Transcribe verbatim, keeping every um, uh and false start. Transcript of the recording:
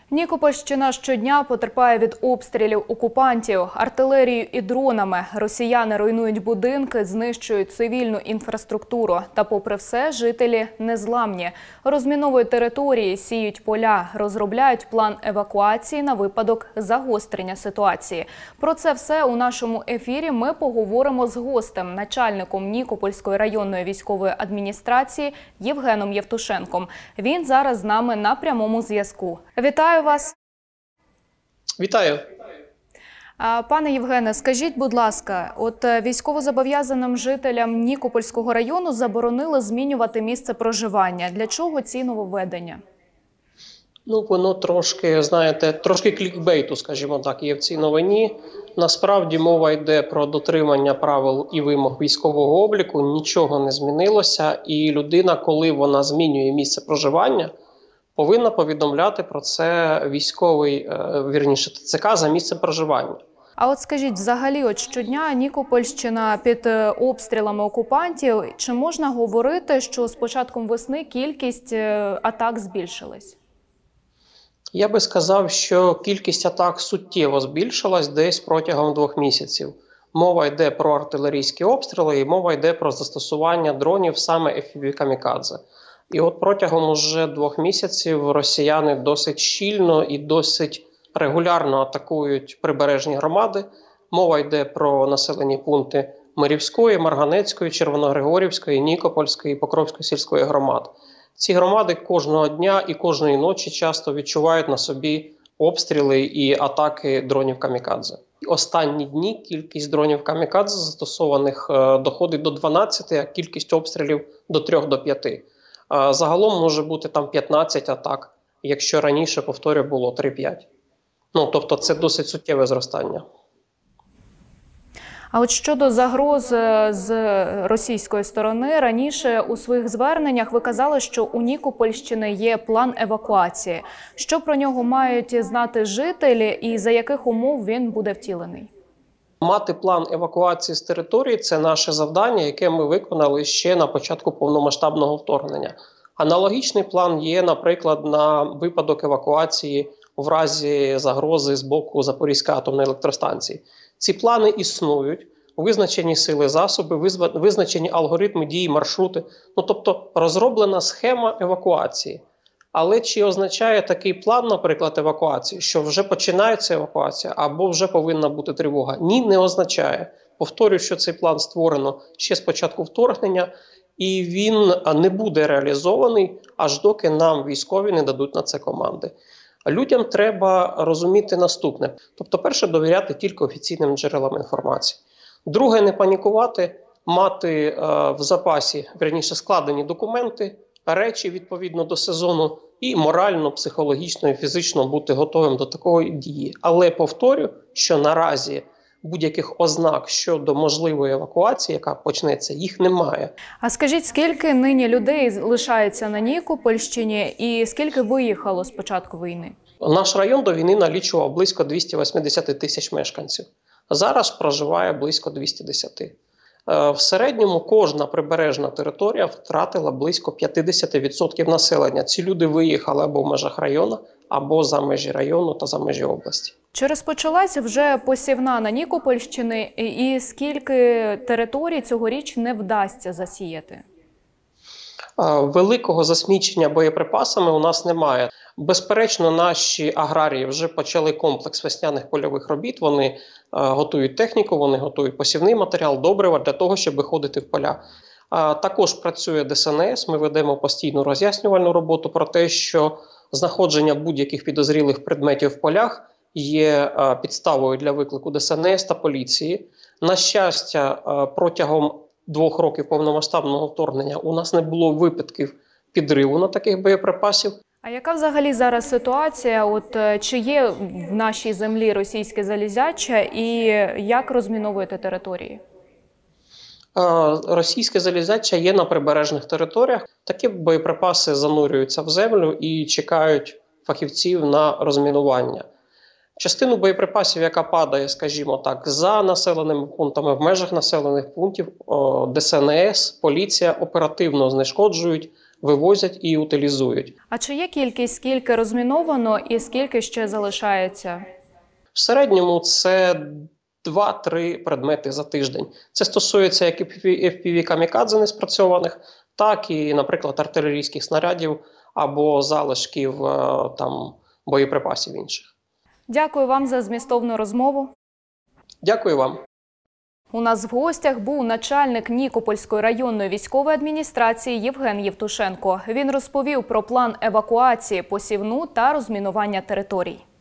Нікопольщина щодня потерпає від обстрілів окупантів. Артилерією і дронами росіяни руйнують будинки, знищують цивільну інфраструктуру. Та попри все, жителі незламні. Розміновують території, сіють поля, розробляють план евакуації на випадок загострення ситуації. Про це все у нашому ефірі ми поговоримо з гостем, начальником Нікопольської районної військової адміністрації Євгеном Євтушенком. Він зараз з нами на прямому зв'язку. Вітаю вас. Вітаю. Пане Євгене, скажіть, будь ласка, от військовозобов'язаним жителям Нікопольського району заборонили змінювати місце проживання. Для чого ці нововведення? Ну, воно трошки, знаєте, трошки клікбейту, скажімо так, є в цій новині. Насправді мова йде про дотримання правил і вимог військового обліку, нічого не змінилося. І людина, коли вона змінює місце проживання, повинна повідомляти про це військовий, вірніше, ТЦК за місцем проживання. А от скажіть, взагалі, от щодня Нікопольщина під обстрілами окупантів. Чи можна говорити, що з початком весни кількість атак збільшилась? Я би сказав, що кількість атак суттєво збільшилась десь протягом двох місяців. Мова йде про артилерійські обстріли і мова йде про застосування дронів саме еф пі ві «Камікадзе». І от протягом уже двох місяців росіяни досить щільно і досить регулярно атакують прибережні громади. Мова йде про населені пункти Мирівської, Марганецької, Червоногригорівської, Нікопольської і Покровської сільської громад. Ці громади кожного дня і кожної ночі часто відчувають на собі обстріли і атаки дронів «Камікадзе». Останні дні кількість дронів «Камікадзе» застосованих доходить до дванадцяти, а кількість обстрілів до трьох до п'яти. Загалом може бути там п'ятнадцять атак, якщо раніше, повторюю, було три-п'ять. Ну, тобто це досить суттєве зростання. А от щодо загроз з російської сторони, раніше у своїх зверненнях ви казали, що у Нікопольщини є план евакуації. Що про нього мають знати жителі і за яких умов він буде втілений? Мати план евакуації з території – це наше завдання, яке ми виконали ще на початку повномасштабного вторгнення. Аналогічний план є, наприклад, на випадок евакуації в разі загрози з боку Запорізької атомної електростанції. Ці плани існують, визначені сили, засоби, визначені алгоритми дії, маршрути. Ну, тобто розроблена схема евакуації. Але чи означає такий план, наприклад, евакуації, що вже починається евакуація або вже повинна бути тривога? Ні, не означає. Повторюю, що цей план створено ще з початку вторгнення, і він не буде реалізований, аж доки нам військові не дадуть на це команди. Людям треба розуміти наступне. Тобто, перше, довіряти тільки офіційним джерелам інформації. Друге, не панікувати, мати е, в запасі, вірніше, складені документи, речі відповідно до сезону і морально, психологічно і фізично бути готовим до такої дії. Але повторю, що наразі будь-яких ознак щодо можливої евакуації, яка почнеться, їх немає. А скажіть, скільки нині людей лишається на Нікопольщині і скільки виїхало з початку війни? Наш район до війни налічував близько двісті вісімдесят тисяч мешканців. Зараз проживає близько двісті десять. В середньому кожна прибережна територія втратила близько п'ятдесят відсотків населення. Ці люди виїхали або в межах району, або за межі району та за межі області. Чи розпочалася вже посівна на Нікопольщині і скільки територій цьогоріч не вдасться засіяти? Великого засмічення боєприпасами у нас немає. Безперечно, наші аграрії вже почали комплекс весняних польових робіт. Вони е, готують техніку, вони готують посівний матеріал, добрива для того, щоб виходити в поля. А, також працює Де Ес Ен Ес, ми ведемо постійну роз'яснювальну роботу про те, що знаходження будь-яких підозрілих предметів в полях є е, підставою для виклику Де Ес Ен Ес та поліції. На щастя, е, протягом двох років повномасштабного вторгнення у нас не було випадків підриву на таких боєприпасів. А яка взагалі зараз ситуація? От чи є в нашій землі російське залізяча і як розміновуєте території? Російське залізяча є на прибережних територіях. Такі боєприпаси занурюються в землю і чекають фахівців на розмінування. Частину боєприпасів, яка падає, скажімо так, за населеними пунктами, в межах населених пунктів, Де Ес Ен Ес, поліція оперативно знешкоджують, вивозять і утилізують. А чи є кількість, скільки розміновано і скільки ще залишається? В середньому це два-три предмети за тиждень. Це стосується як і еф пі ві-камікадзе неспрацьованих, так і, наприклад, артилерійських снарядів або залишків там, боєприпасів інших. Дякую вам за змістовну розмову. Дякую вам. У нас в гостях був начальник Нікопольської районної військової адміністрації Євген Євтушенко. Він розповів про план евакуації, посівну та розмінування територій.